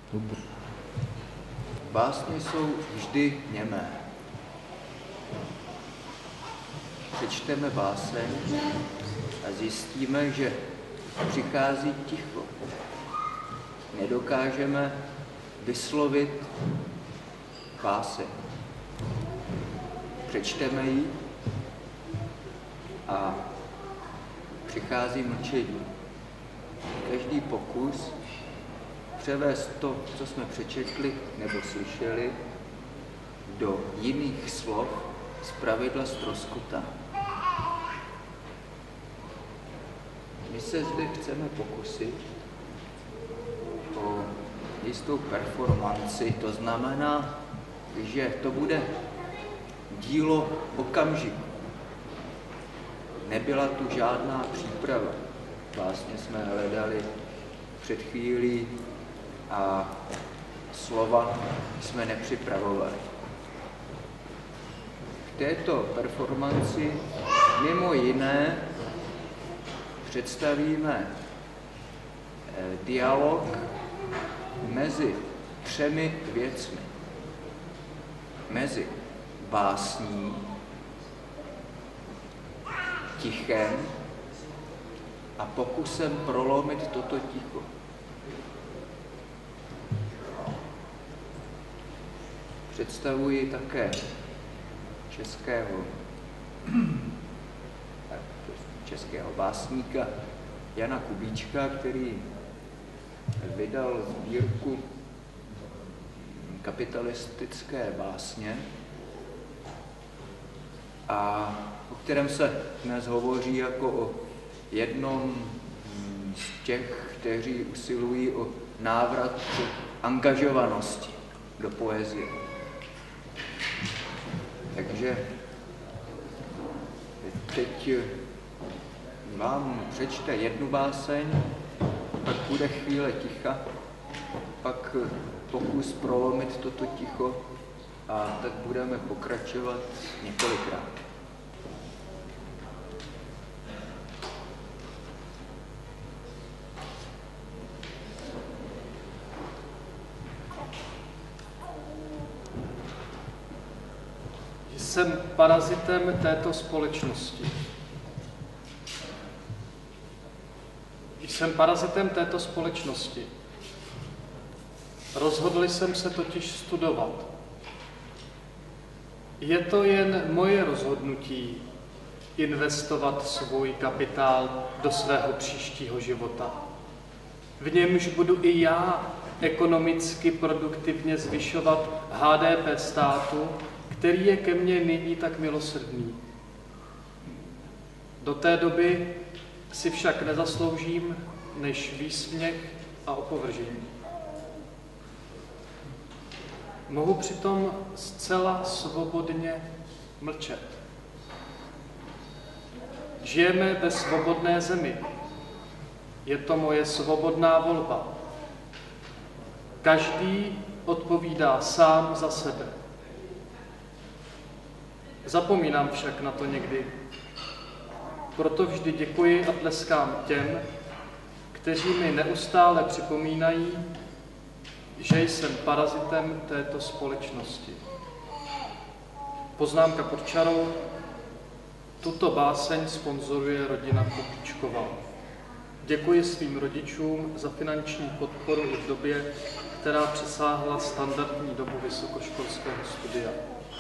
Básně jsou vždy němé. Přečteme báseň a zjistíme, že přichází ticho. Nedokážeme vyslovit báseň. Přečteme ji a přichází mlčení. Každý pokus převést to, co jsme přečetli nebo slyšeli, do jiných slov zpravidla ztroskotá. My se zde chceme pokusit o jistou performanci, to znamená, že to bude dílo okamžiku. Nebyla tu žádná příprava. Vlastně jsme hledali před chvílí a slova jsme nepřipravovali. V této performanci mimo jiné představíme dialog mezi třemi věcmi. Mezi básní, tichem a pokusem prolomit toto ticho. Představuji také českého básníka Jana Kubíčka, který vydal sbírku kapitalistické básně, a o kterém se dnes hovoří jako o jednom z těch, kteří usilují o návrat k angažovanosti do poezie. Takže teď vám přečte jednu báseň, pak bude chvíle ticha, pak pokus prolomit toto ticho a tak budeme pokračovat několikrát. Jsem parazitem této společnosti. Jsem parazitem této společnosti. Rozhodl jsem se totiž studovat. Je to jen moje rozhodnutí investovat svůj kapitál do svého příštího života. V němž budu i já ekonomicky produktivně zvyšovat HDP státu, který je ke mně nyní tak milosrdný. Do té doby si však nezasloužím než výsměch a opovržení. Mohu přitom zcela svobodně mlčet. Žijeme ve svobodné zemi. Je to moje svobodná volba. Každý odpovídá sám za sebe. Zapomínám však na to někdy. Proto vždy děkuji a tleskám těm, kteří mi neustále připomínají, že jsem parazitem této společnosti. Poznámka pod čarou. Tuto báseň sponzoruje rodina Kubíčková. Děkuji svým rodičům za finanční podporu i v době, která přesáhla standardní dobu vysokoškolského studia.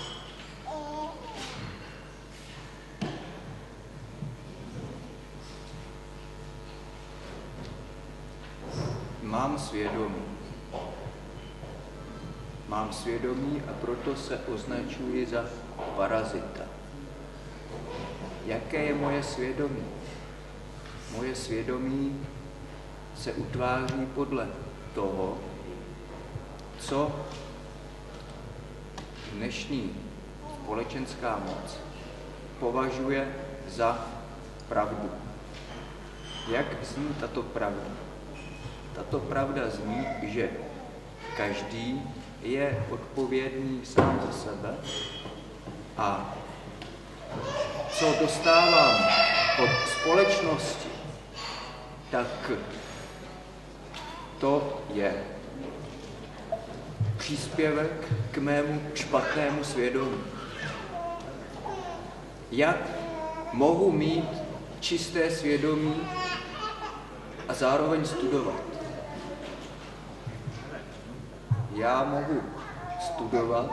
Mám svědomí a proto se označuji za parazita. Jaké je moje svědomí? Moje svědomí se utváří podle toho, co dnešní společenská moc považuje za pravdu. Jak zní tato pravda? Tato pravda zní, že každý je odpovědný sám za sebe a co dostávám od společnosti, tak to je příspěvek k mému špatnému svědomí. Jak mohu mít čisté svědomí a zároveň studovat? Já mohu studovat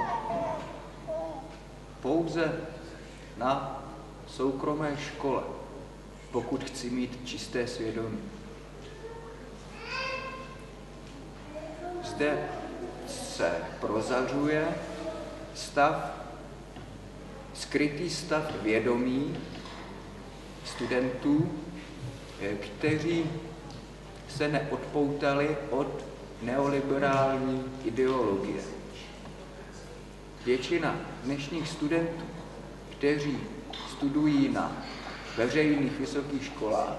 pouze na soukromé škole, pokud chci mít čisté svědomí. Zde se prozařuje skrytý stav vědomí studentů, kteří se neodpoutali od neoliberální ideologie. Většina dnešních studentů, kteří studují na veřejných vysokých školách,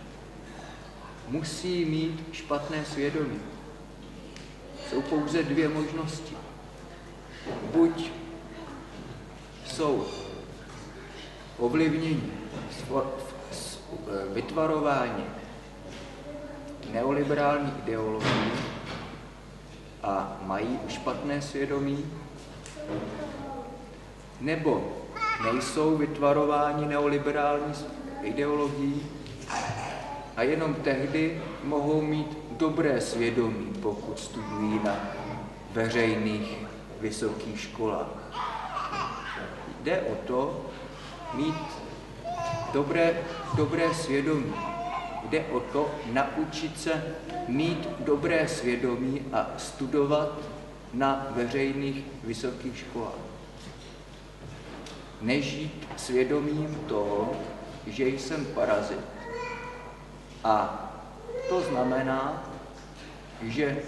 musí mít špatné svědomí. Jsou pouze dvě možnosti. Buď jsou ovlivněni, vytvarováni neoliberální ideologií a mají špatné svědomí, nebo nejsou vytvarováni neoliberální ideologií a jenom tehdy mohou mít dobré svědomí, pokud studují na veřejných vysokých školách. Jde o to mít dobré svědomí. Jde o to naučit se mít dobré svědomí a studovat na veřejných vysokých školách. Nežít svědomím toho, že jsem parazit. A to znamená, že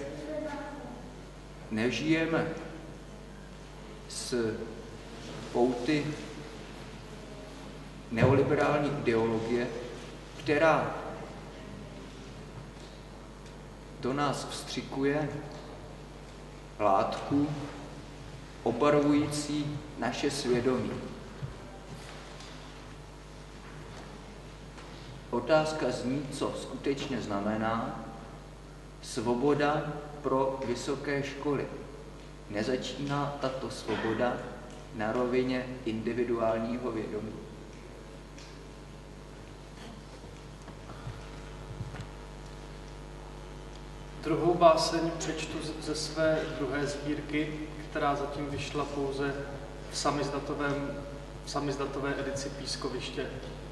nežijeme s pouty neoliberální ideologie, která do nás vstřikuje látku obarvující naše svědomí. Otázka zní, co skutečně znamená svoboda pro vysoké školy. Nezačíná tato svoboda na rovině individuálního vědomí. Druhou báseň přečtu ze své druhé sbírky, která zatím vyšla pouze v samizdatové edici Pískoviště.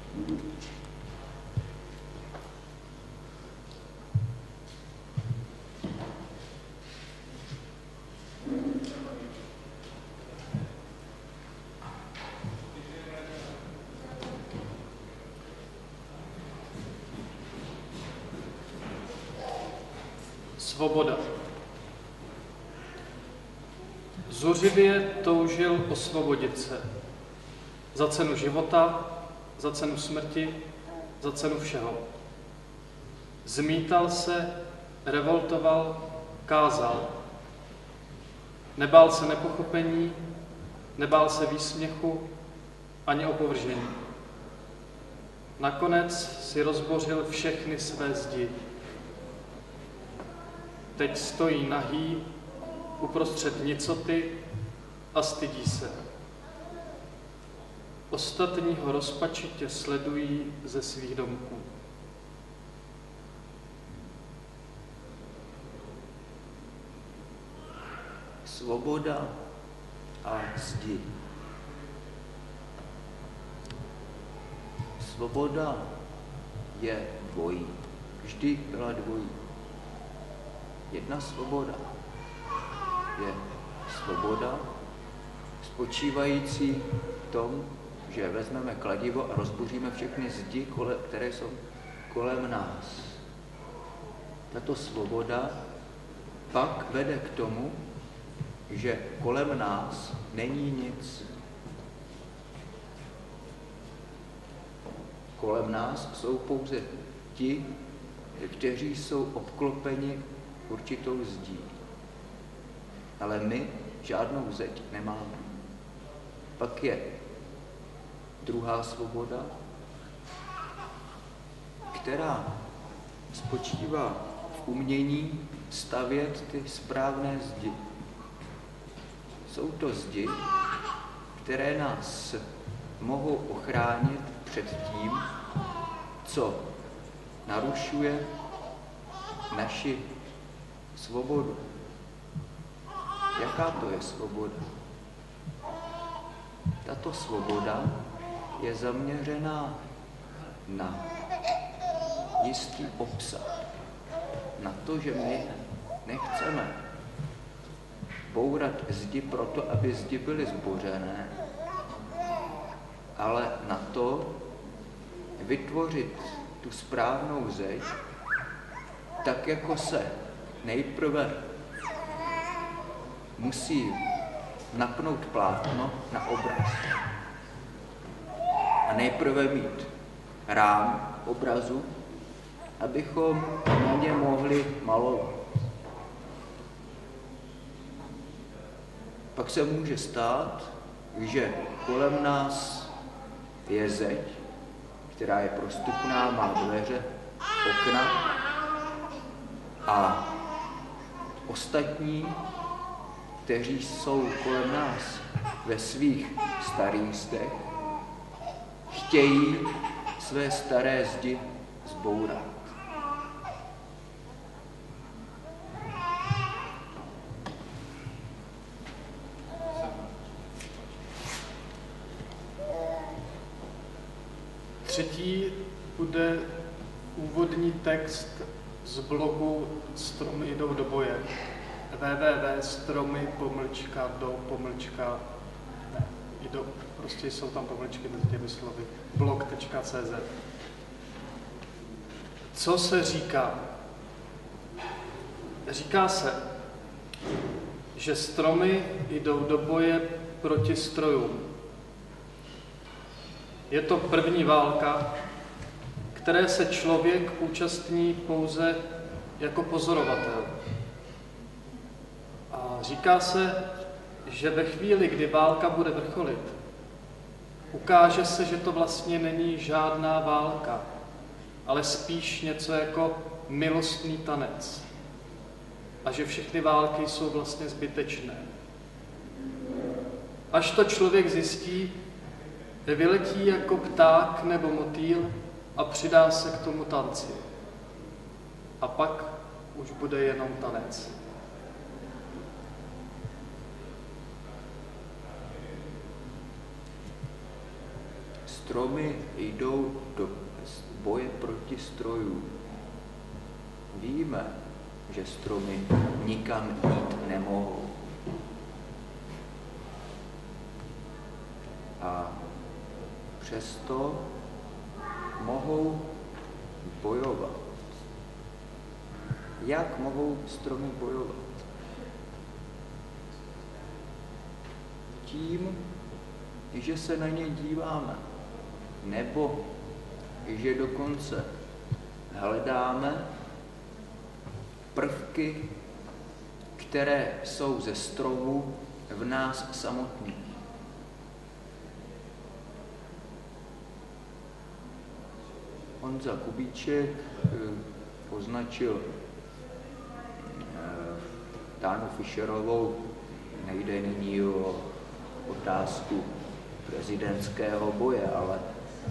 Svoboda. Zuřivě toužil osvobodit se. Za cenu života, za cenu smrti, za cenu všeho. Zmítal se, revoltoval, kázal. Nebál se nepochopení, nebál se výsměchu, ani opovržení. Nakonec si rozbořil všechny své zdi. Teď stojí nahý uprostřed nicoty a stydí se. Ostatní ho rozpačitě sledují ze svých domků. Svoboda a zdi. Svoboda je dvojí. Vždy byla dvojí. Jedna svoboda je svoboda spočívající v tom, že vezmeme kladivo a rozboříme všechny zdi, které jsou kolem nás. Tato svoboda pak vede k tomu, že kolem nás není nic. Kolem nás jsou pouze ti, kteří jsou obklopeni určitou zdí. Ale my žádnou zeď nemáme. Pak je druhá svoboda, která spočívá v umění stavět ty správné zdi. Jsou to zdi, které nás mohou ochránit před tím, co narušuje naši svobodu. Jaká to je svoboda? Tato svoboda je zaměřená na jistý obsah. Na to, že my nechceme bourat zdi proto, aby zdi byly zbořené, ale na to vytvořit tu správnou zeď, tak jako se nejprve musí napnout plátno na obraz a nejprve mít rám obrazu, abychom na ně mohli malovat. Pak se může stát, že kolem nás je zeď, která je prostupná, má dveře, okna a ostatní, kteří jsou kolem nás ve svých starostech, chtějí své staré zdi zbourat. Třetí bude úvodní text z blogu Stromy jdou do boje. www.stromy_do_ne, prostě jsou tam pomlčky mezi těmi slovy. blog.cz. Co se říká? Říká se, že stromy jdou do boje proti strojům. Je to první válka, které se člověk účastní pouze jako pozorovatel. A říká se, že ve chvíli, kdy válka bude vrcholit, ukáže se, že to vlastně není žádná válka, ale spíš něco jako milostný tanec. A že všechny války jsou vlastně zbytečné. Až to člověk zjistí, vyletí jako pták nebo motýl a přidá se k tomu tanci. A pak už bude jenom tanec. Stromy jdou do boje proti strojům. Víme, že stromy nikam jít nemohou. A přesto mohou bojovat. Jak mohou stromy bojovat? Tím, že se na ně díváme, nebo že dokonce hledáme prvky, které jsou ze stromů v nás samotných. Honza Kubíček označil Tánu Fischerovou, nejde nyní o otázku prezidentského boje, ale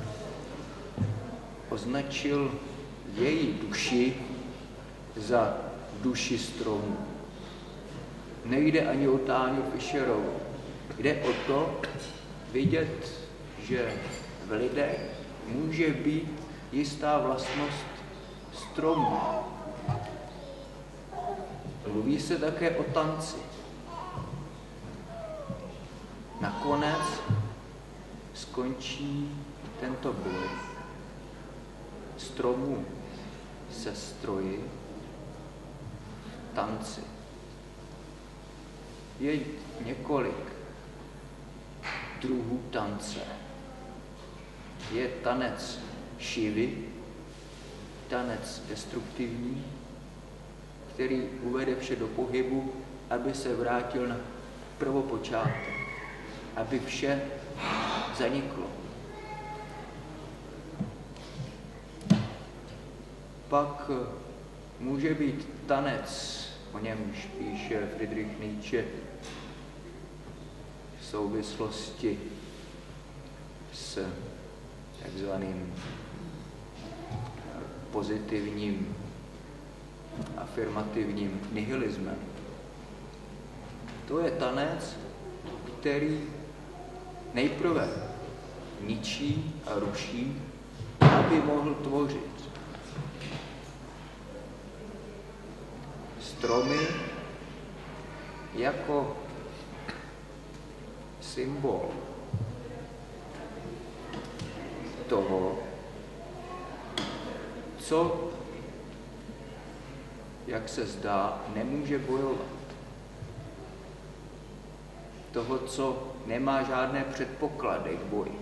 označil její duši za duši stromu. Nejde ani o Tánu Fischerovou. Jde o to vidět, že v lidech může být jistá vlastnost stromu. Mluví se také o tanci. Nakonec skončí tento boj stromů se stroji v tanci. Je několik druhů tance. Je tanec Šivy, tanec destruktivní, který uvede vše do pohybu, aby se vrátil na prvopočátek, aby vše zaniklo. Pak může být tanec, o němž píše Friedrich Nietzsche, souvislosti s takzvaným pozitivním afirmativním nihilismem. To je tanec, který nejprve ničí a ruší, aby mohl tvořit. Stromy jako symbol toho, co, jak se zdá, nemůže bojovat. Toho, co nemá žádné předpoklady k boji.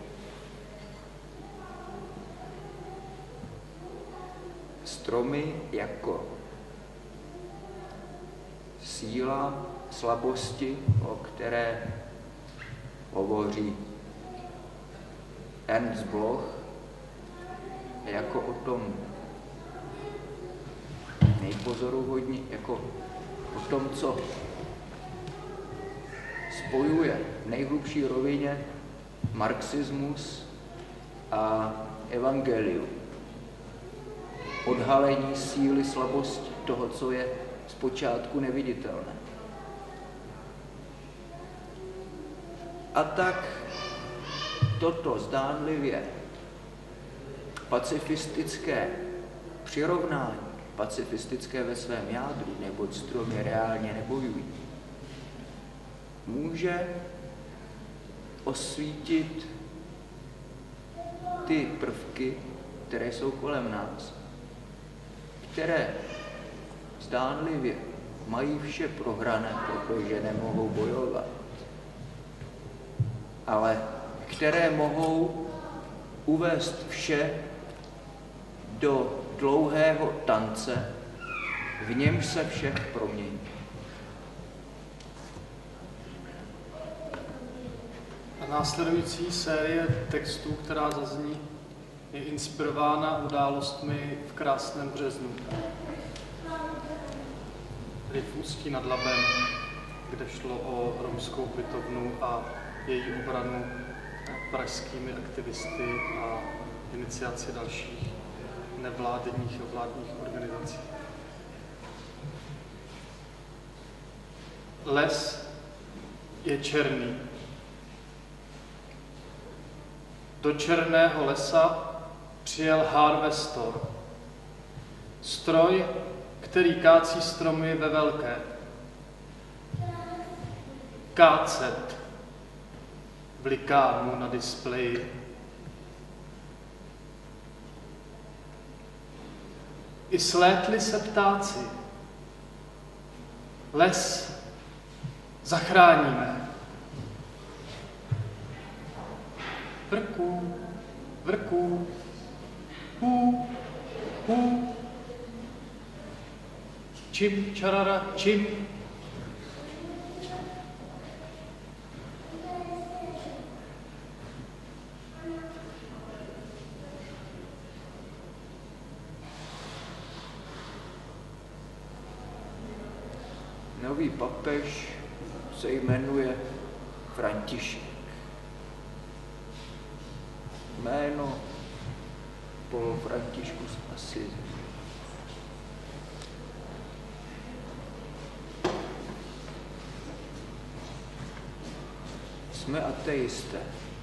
Stromy jako síla slabosti, o které hovoří Ernst Bloch, jako o tom nejpozoruhodně, jako o tom, co spojuje v nejhlubší rovině marxismus a evangelium. Odhalení síly slabosti, toho, co je zpočátku neviditelné. A tak toto zdánlivě pacifistické přirovnání, pacifistické ve svém jádru, neboť stromy reálně nebojují, může osvítit ty prvky, které jsou kolem nás, které zdánlivě mají vše prohrané, protože nemohou bojovat, ale které mohou uvést vše do dlouhého tance, v němž se vše promění. A následující série textů, která zazní, je inspirována událostmi v krásném březnu. Tedy v Ústí nad Labem, kde šlo o romskou ubytovnu a její obranu pražskými aktivisty a iniciaci dalších nevládních a vládních organizací. Les je černý. Do černého lesa přijel harvestor. Stroj, který kácí stromy ve velké. Kácet bliká mu na displeji. I slétli se ptáci. Les zachráníme. Vrků, vrků, hů, hů. Čim, čarara, čim. Nový papež se jmenuje František. Jméno po Františku z Asizi. Jsme ateisté.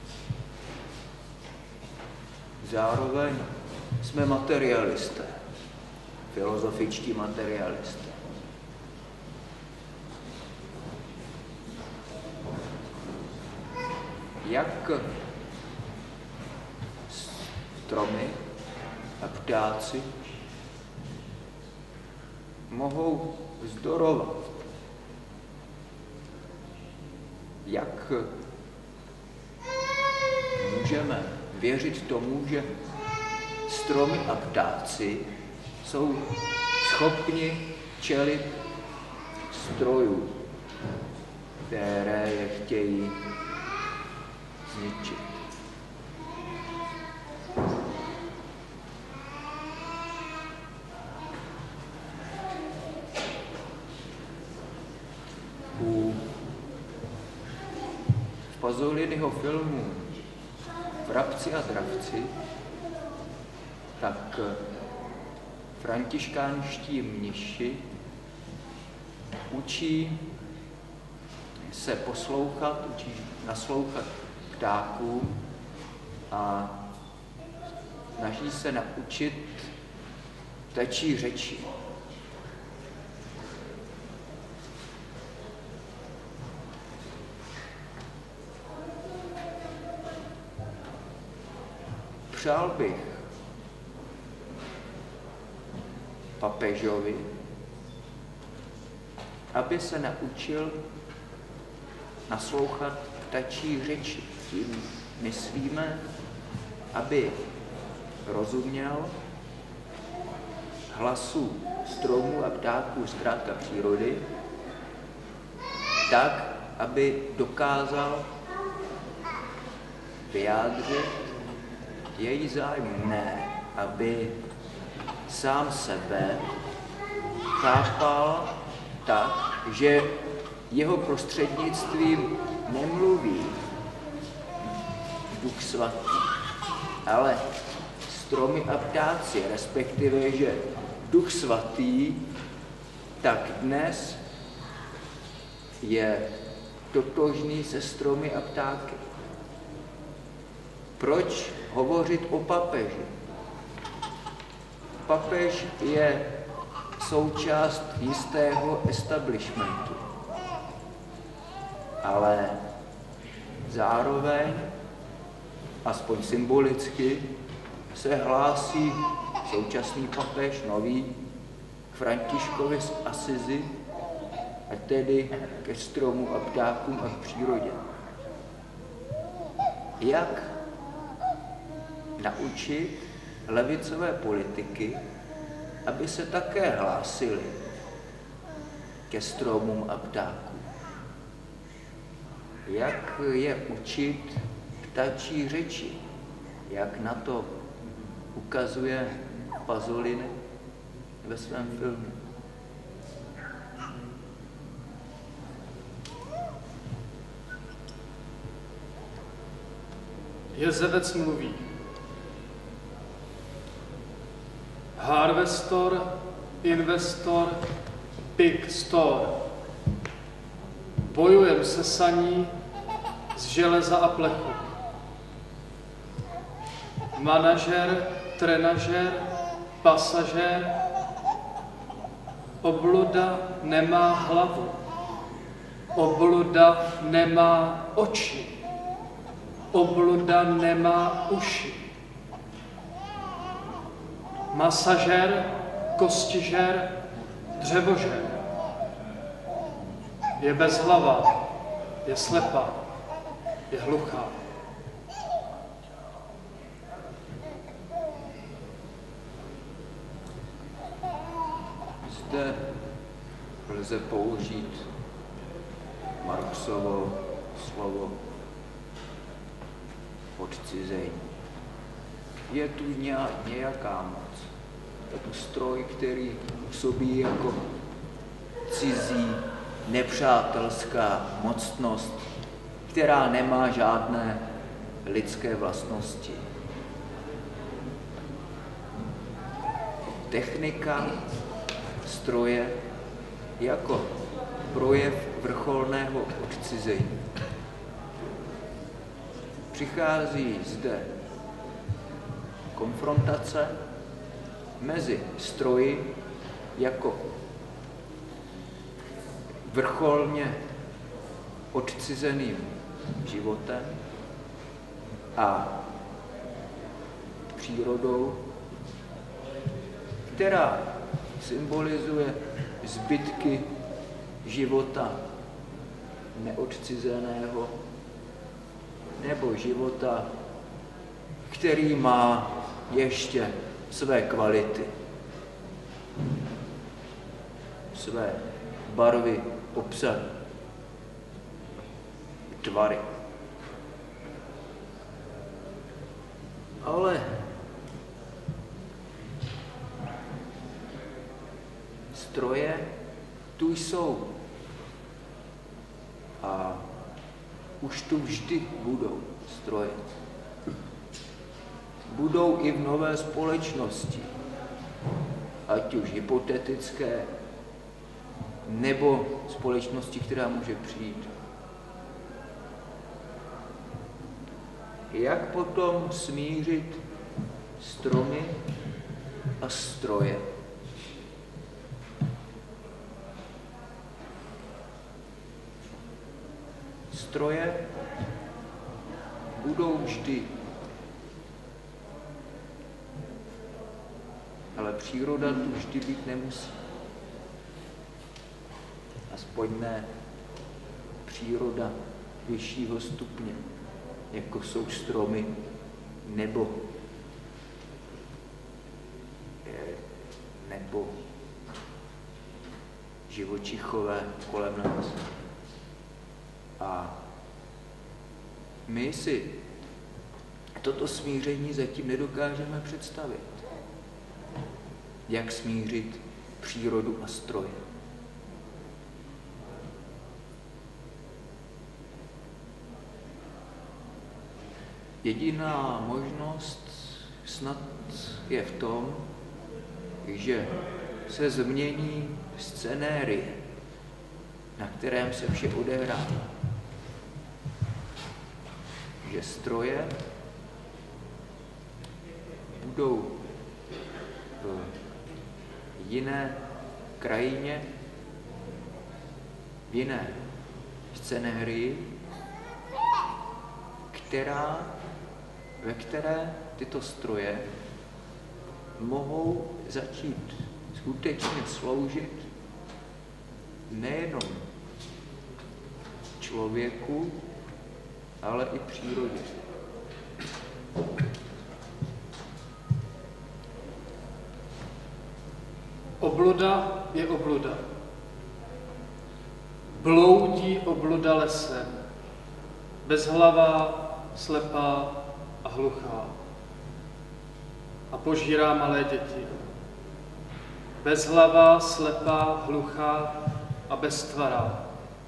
Zároveň jsme materialisté, filozofičtí materialisté. Jak stromy a ptáci mohou vzdorovat? Jak můžeme věřit tomu, že stromy a ptáci jsou schopni čelit strojů, které je chtějí zničit? Pasoliniho filmu Vrabci a dravci, tak františkánští mniši učí se poslouchat, učí naslouchat ptákům a snaží se naučit ptačí řeči. Přál bych papežovi, aby se naučil naslouchat ptačí řeči. Tím myslíme, aby rozuměl hlasu stromů a ptáků, zkrátka přírody, tak, aby dokázal vyjádřit její zájmy, ne aby sám sebe chápal tak, že jeho prostřednictvím nemluví Duch Svatý, ale stromy a ptáci, respektive, že Duch Svatý tak dnes je totožný se stromy a ptáky. Proč hovořit o papeži? Papež je součást jistého establishmentu, ale zároveň, aspoň symbolicky, se hlásí současný papež, nový, k Františkovi z Asizi, a tedy ke stromu a ptákům a k přírodě. Jak naučit levicové politiky, aby se také hlásili ke stromům a ptákům? Jak je učit ptačí řeči? Jak na to ukazuje Pasolini ve svém filmu? Jezevec mluví. Harvestor, investor, pig store. Bojujem se saní z železa a plechu. Manažer, trenažer, pasažér, obluda nemá hlavu, obluda nemá oči, obluda nemá uši. Masažér, kostižér, dřevožér. Je bezhlava, je slepá, je hluchá. Zde lze použít Marxovo slovo odcizení. Je tu nějaká moc. Je tu stroj, který působí jako cizí, nepřátelská mocnost, která nemá žádné lidské vlastnosti. Technika stroje jako projev vrcholného odcizení. Přichází zde konfrontace mezi stroji jako vrcholně odcizeným životem a přírodou, která symbolizuje zbytky života neodcizeného nebo života, který má ještě své kvality, své barvy, obsahy, tvary. Ale stroje tu jsou a už tu vždy budou stroje. Budou i v nové společnosti, ať už hypotetické, nebo společnosti, která může přijít. Jak potom smířit stromy a stroje? Stroje budou vždy, ale příroda tu vždy být nemusí. Aspoň ne příroda vyššího stupně, jako jsou stromy nebo živočichové kolem nás. A my si toto smíření zatím nedokážeme představit. Jak smířit přírodu a stroje. Jediná možnost snad je v tom, že se změní scenérie, na kterém se vše odehrává. Že stroje budou v jiné krajině, v jiné scenérii, ve které tyto stroje mohou začít skutečně sloužit nejenom člověku, ale i přírodě. Obluda je obluda. Bloudí obluda lesem, bezhlavá, slepá a hluchá. A požírá malé děti. Bezhlavá, slepá, hluchá a beztvará.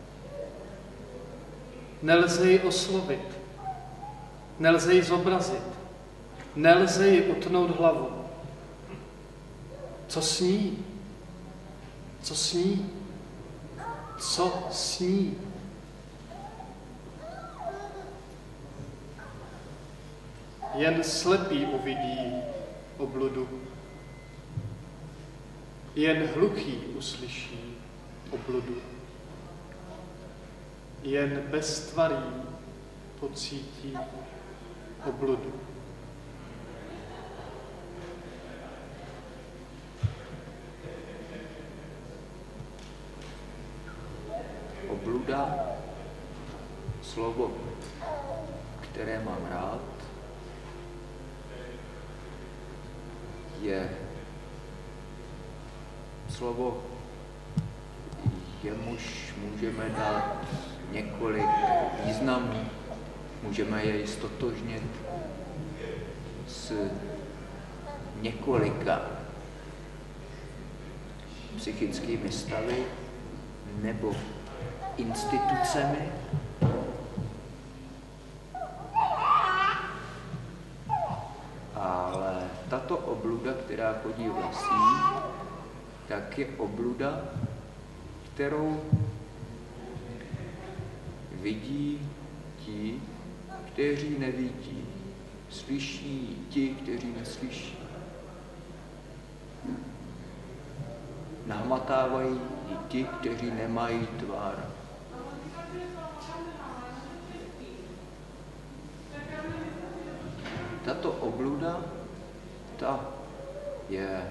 Nelze ji oslovit, nelze ji zobrazit, nelze ji utnout hlavu. Co sní? Co sní? Co sní? Jen slepý uvidí obludu. Jen hluchý uslyší obludu. Jen beztvarý pocítí obludu. Obluda, slovo, které mám rád, je slovo, jemuž můžeme dát několik významů, můžeme jej ztotožnit s několika psychickými stavy nebo institucemi, ale tato obluda, která chodí v lesích, tak je obluda, kterou vidí ti, kteří nevidí, slyší ti, kteří neslyší. Nahmatávají i ti, kteří nemají tvár. Tato obluda, ta je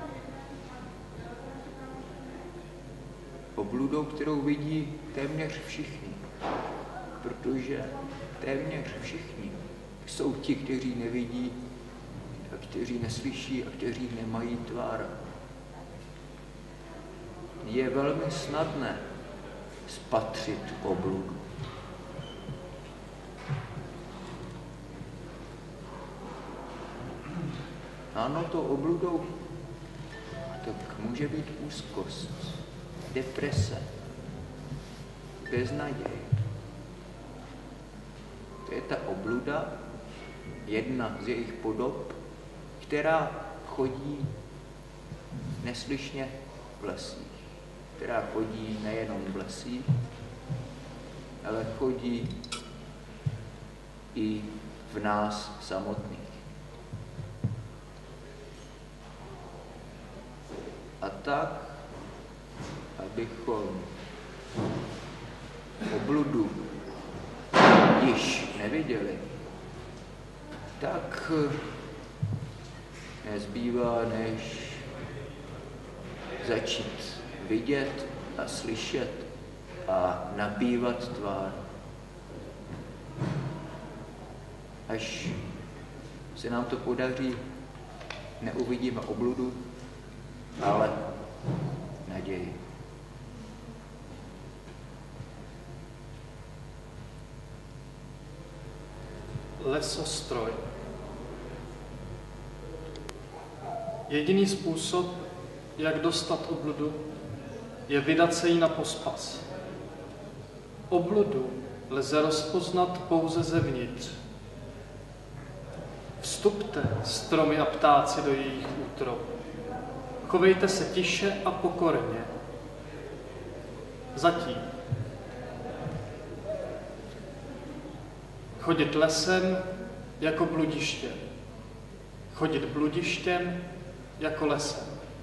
obludou, kterou vidí téměř všichni, protože téměř všichni jsou ti, kteří nevidí, a kteří neslyší a kteří nemají tvár. Je velmi snadné spatřit obludu. Ano, to obludou tak může být úzkost, deprese, beznaděj, je ta obluda, jedna z jejich podob, která chodí neslyšně v lesích, která chodí nejenom v lesích, ale chodí i v nás samotných. A tak, abychom obludu již neviděli, tak nezbývá, než začít vidět a slyšet a nabývat tvár. Až se nám to podaří, neuvidíme obludu, ale naději. Lesostroj. Jediný způsob, jak dostat obludu, je vydat se jí na pospas. Obludu lze rozpoznat pouze zevnitř. Vstupte, stromy a ptáci, do jejich útrob. Chovejte se tiše a pokorně. Zatím. Chodit lesem jako bludištěm. Chodit bludištěm jako lesem.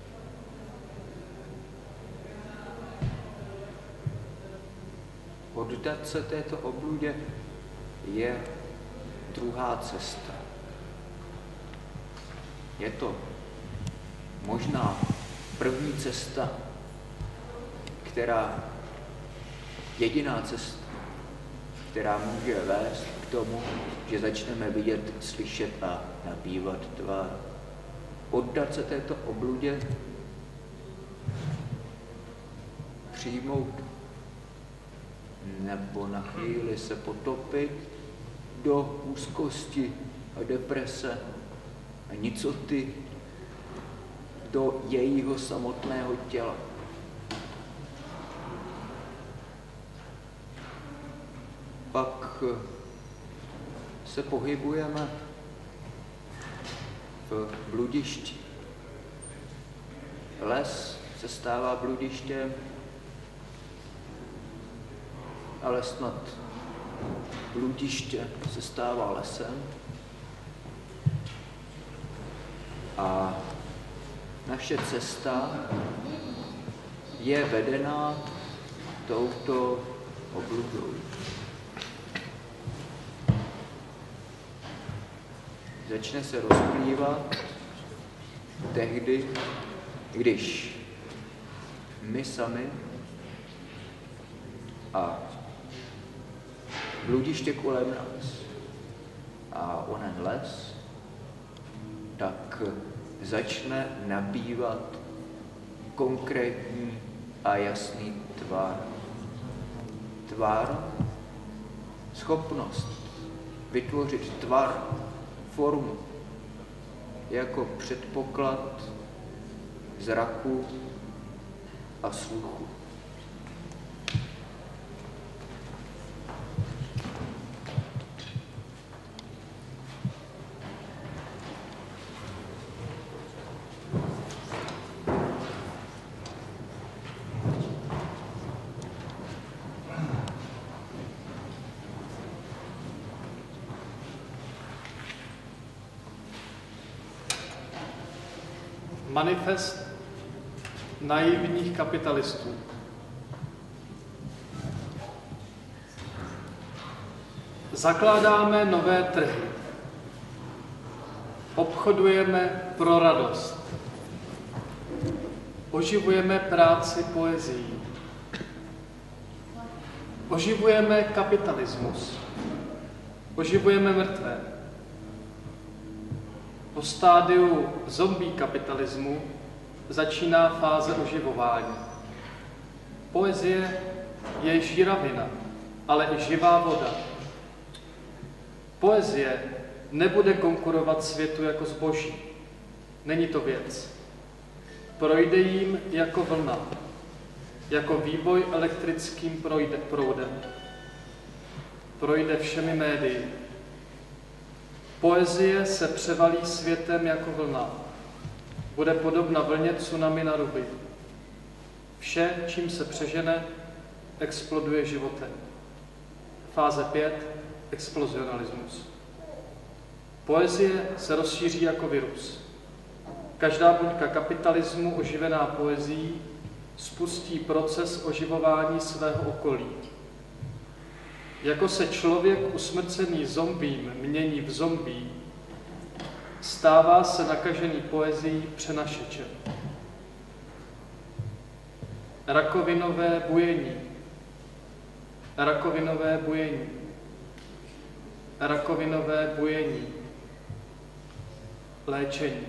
Oddat se této obludě je druhá cesta. Je to možná první cesta, jediná cesta, která může vést k tomu, že začneme vidět, slyšet a nabývat tvár. Oddat se této obludě, přijmout nebo na chvíli se potopit do úzkosti a deprese a nicoty do jejího samotného těla. Pak se pohybujeme v bludišti. Les se stává bludištěm, ale snad bludiště se stává lesem. A naše cesta je vedená touto obludou. Začne se rozplývat tehdy, když my sami a bludiště kolem nás a onen les, tak začne nabývat konkrétní a jasný tvar. Tvar, schopnost vytvořit tvar, formu, jako předpoklad zraku a sluchu. Manifest naivních kapitalistů. Zakládáme nové trhy. Obchodujeme pro radost. Oživujeme práci poezií. Oživujeme kapitalismus. Oživujeme mrtvé. Po stádiu zombie kapitalismu začíná fáze oživování. Poezie je žíravina, ale i živá voda. Poezie nebude konkurovat světu jako zboží. Není to věc. Projde jim jako vlna, jako výboj elektrickým proudem. Projde všemi médii. Poezie se převalí světem jako vlna. Bude podobna vlně tsunami na ruby. Vše, čím se přežene, exploduje životem. Fáze 5. Explozionalismus. Poezie se rozšíří jako virus. Každá buňka kapitalismu oživená poezií spustí proces oživování svého okolí. Jako se člověk usmrcený zombím mění v zombí, stává se nakažený poezií přenašečem. Rakovinové bujení. Rakovinové bujení. Rakovinové bujení. Léčení.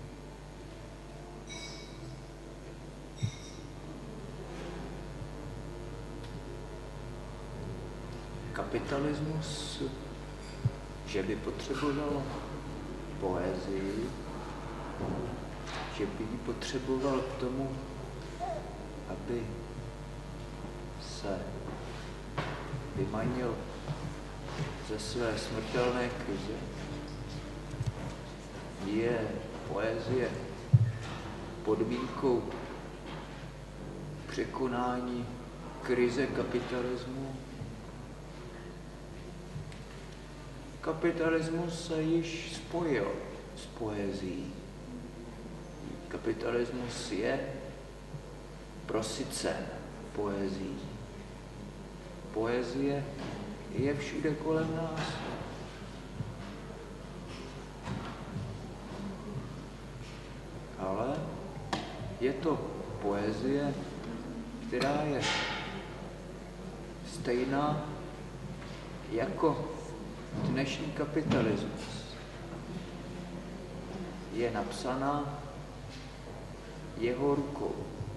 Kapitalismus, že by potřeboval poezii, že by ji potřeboval k tomu, aby se vymanil ze své smrtelné krize. Je poezie podmínkou překonání krize kapitalismu? Kapitalismus se již spojil s poezií. Kapitalismus je prosycen poezií. Poezie je všude kolem nás. Ale je to poezie, která je stejná jako dnešní kapitalismus. Je napsaná jeho rukou.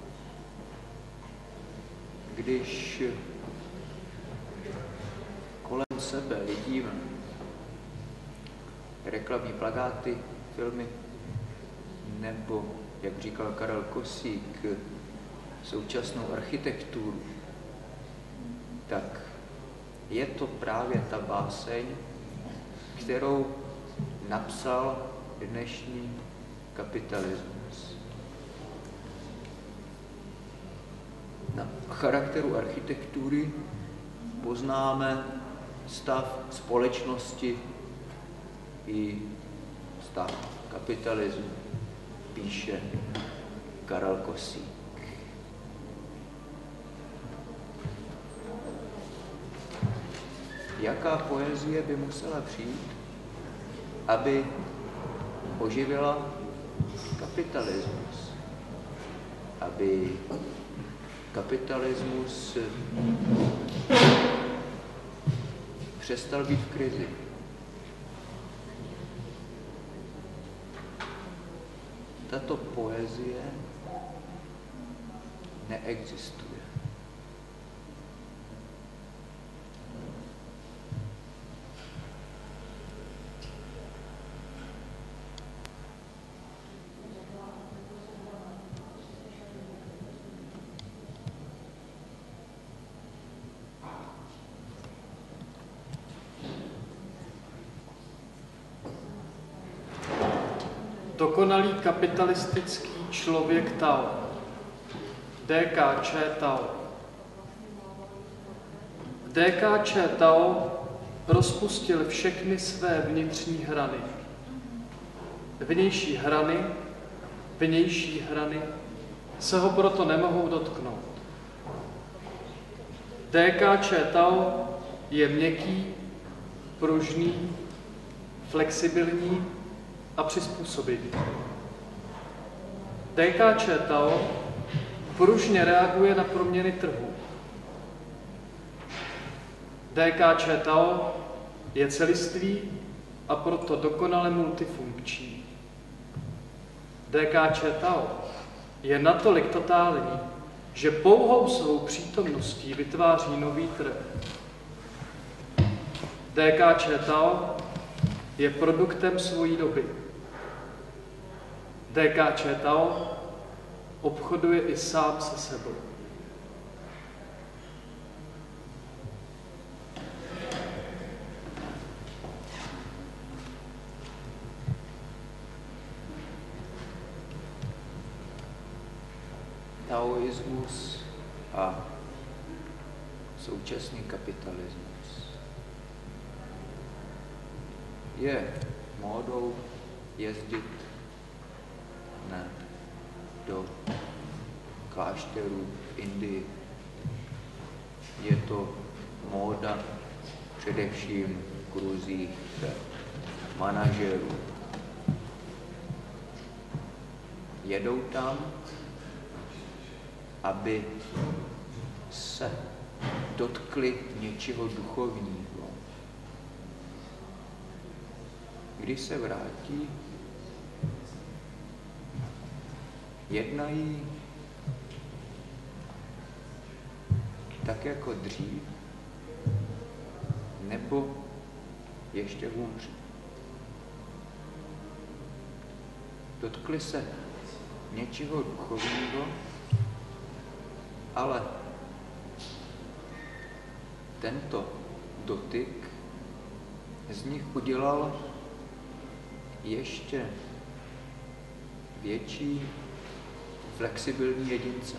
Když kolem sebe vidíme reklamní plakáty, filmy, nebo, jak říkal Karel Kosík, současnou architekturu, tak je to právě ta báseň, kterou napsal dnešní kapitalismus. Na charakteru architektury poznáme stav společnosti i stav kapitalismu, píše Karel Kosík. Jaká poezie by musela přijít, aby oživila kapitalismus, aby kapitalismus přestal být v krizi. Tato poezie neexistuje. Dokonalý kapitalistický člověk Tao. DKČ Tao. DKČ Tao rozpustil všechny své vnitřní hrany. Vnější hrany se ho proto nemohou dotknout. DKČ Tao je měkký, pružný, flexibilní a přizpůsobivý. DKČ Tao pružně reaguje na proměny trhu. DKČ Tao je celistvý a proto dokonale multifunkční. DKČ Tao je natolik totální, že pouhou svou přítomností vytváří nový trh. DKČ Tao je produktem svojí doby. DKČ Tao obchoduje i sám se sebou. taoismus a současný kapitalismus. Je módou jezdit do klášterů v Indii. Je to móda především v kruzích manažerů. Jedou tam, aby se dotkli něčeho duchovního. Když se vrátí, jednají tak jako dřív, nebo ještě hůř. Dotkli se něčeho duchovního, ale tento dotyk z nich udělal ještě větší flexibilní jedince.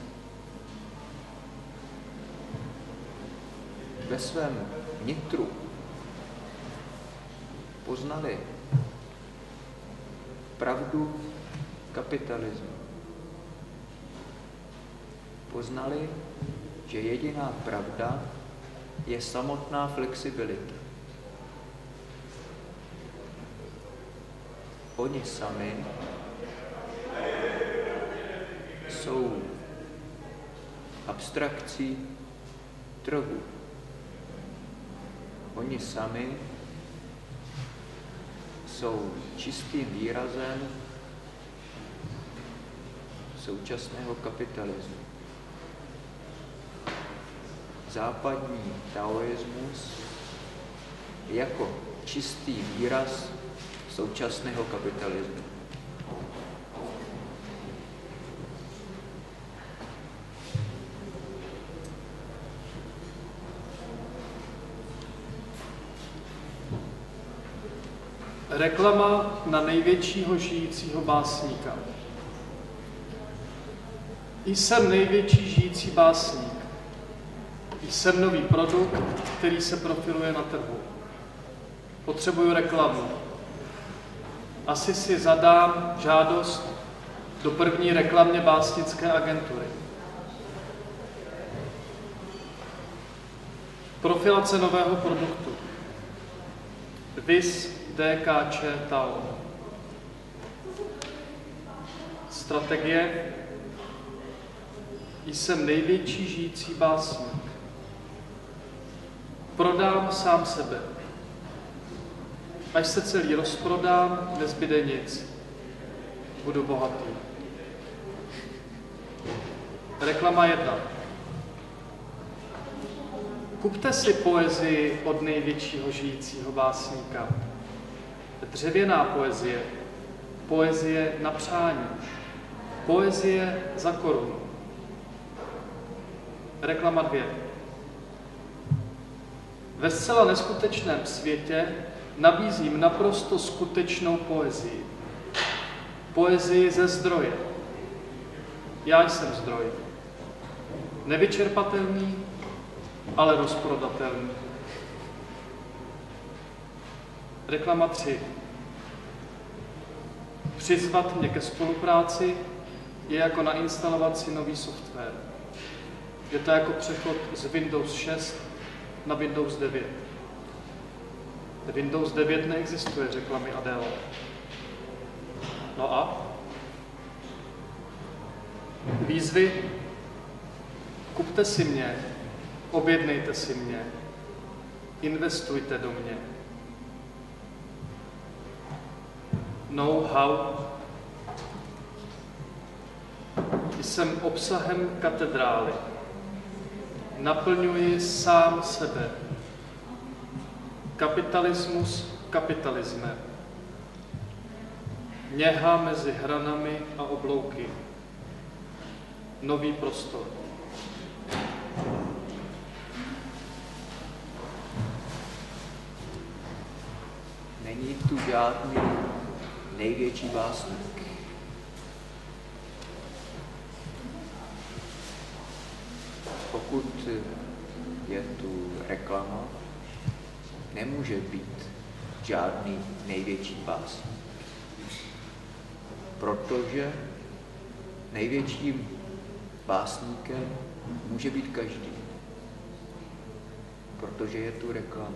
Ve svém nitru poznali pravdu kapitalismu. Poznali, že jediná pravda je samotná flexibilita. Oni sami jsou abstrakcí trhu. Oni sami jsou čistým výrazem současného kapitalismu. Západní taoismus jako čistý výraz současného kapitalismu. Reklama na největšího žijícího básníka. Jsem největší žijící básník. Jsem nový produkt, který se profiluje na trhu. Potřebuju reklamu. Asi si zadám žádost do první reklamně básnické agentury. Profilace nového produktu. Vis DKČ Tao. Strategie. Jsem největší žijící básník. Prodám sám sebe. Až se celý rozprodám, nezbyde nic. Budu bohatý. Reklama 1. Kupte si poezii od největšího žijícího básníka. Dřevěná poezie. Poezie na přání. Poezie za korunu. Reklama 2. Ve zcela neskutečném světě nabízím naprosto skutečnou poezii. Poezii ze zdroje. Já jsem zdroj. Nevyčerpatelný, ale rozprodatelný. Reklama 3. Přizvat mě ke spolupráci je jako nainstalovat si nový software. Je to jako přechod z Windows 6 na Windows 9. Windows 9 neexistuje, řekla mi Adéla. No a? Výzvy? Kupte si mě, objednejte si mě, investujte do mě. Know-how. Jsem obsahem katedrály. Naplňuji sám sebe. Kapitalismus kapitalismem. Něha mezi hranami a oblouky. Nový prostor. Není tu žádný největší básník. pokud je tu reklama, nemůže být žádný největší básník. Protože největším básníkem může být každý. Protože je tu reklama.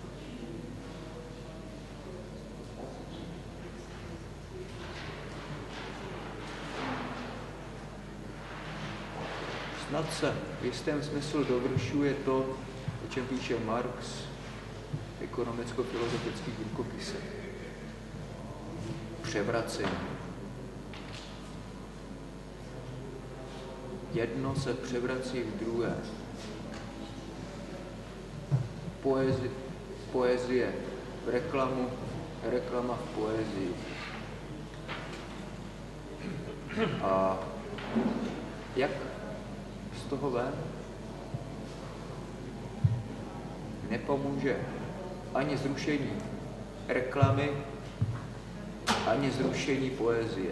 Snad se v jistém smyslu dovršuje to, o čem píše Marx v ekonomicko-filozofických rukopisech. Převracení. Jedno se převrací v druhé. Poezie v reklamu, reklama v poezii. A jak z toho ven? Nepomůže ani zrušení reklamy, ani zrušení poezie.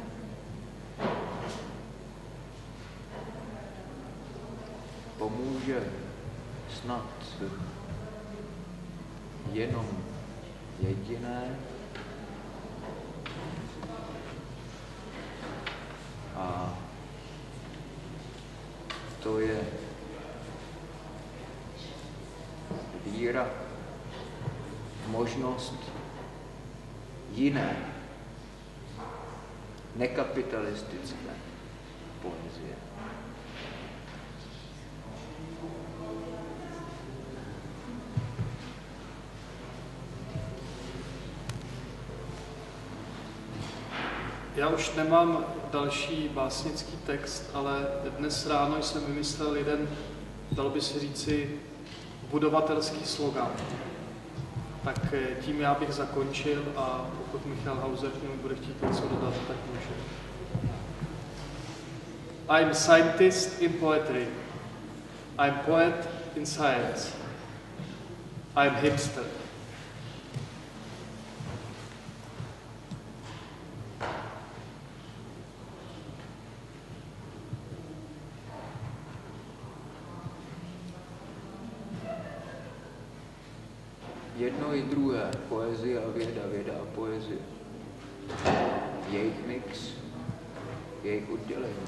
Pomůže snad jenom jediné, a to je víra, možnost jiné, nekapitalistické poezie. Já už nemám další básnický text, ale dnes ráno jsem vymyslel jeden, dalo by se říci, budovatelský slogan. Tak tím já bych zakončil a pokud Michal Hauser k němu bude chtít něco dodat, tak může. I'm scientist in poetry. I'm poet in science. I'm hipster. Jedno i druhé, poezie a věda, věda a poezie. Jejich mix, jejich oddělení.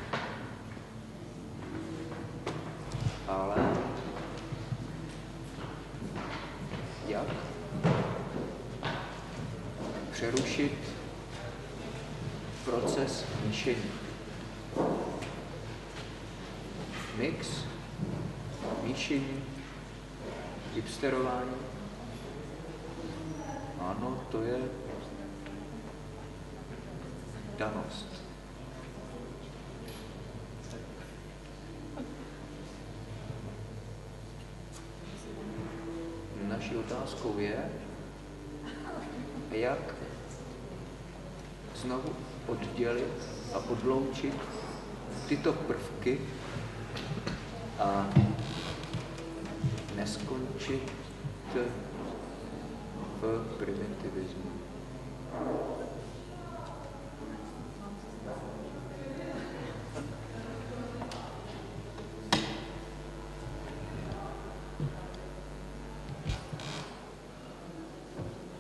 Ale jak přerušit proces míšení? Mix, míšení, hipsterování. Ano, to je danost. Naší otázkou je, jak znovu oddělit a odloučit tyto prvky a neskončit v primitivismu.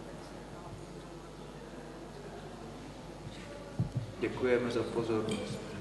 Děkujeme za pozornost.